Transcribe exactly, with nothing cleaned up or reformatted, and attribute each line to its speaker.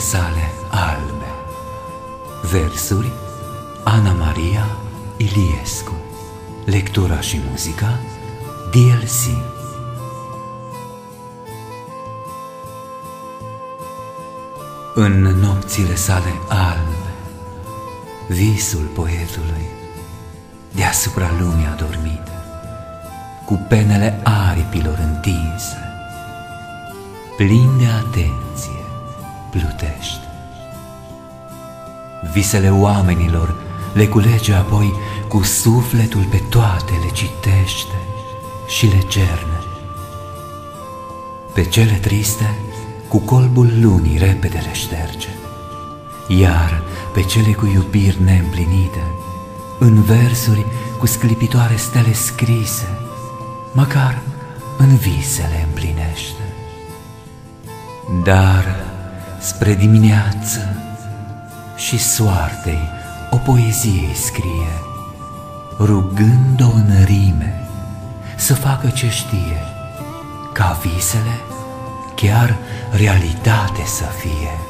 Speaker 1: sale albe. Versuri Ana Maria Iliescu. Lectura și muzica D L C. În nopțile sale albe, visul poetului deasupra lumii adormite, cu penele aripilor întinse, plin de atenție, plutește. Visele oamenilor le culege apoi, cu sufletul pe toate le citește și le cerne. Pe cele triste, cu colbul lunii repede le șterge, iar pe cele cu iubiri neîmplinite, în versuri cu sclipitoare stele scrise, măcar în vise le împlinește. Dar spre dimineață și soartei o poezie îi scrie, rugând-o în rime să facă ce știe, ca visele chiar realitate să fie.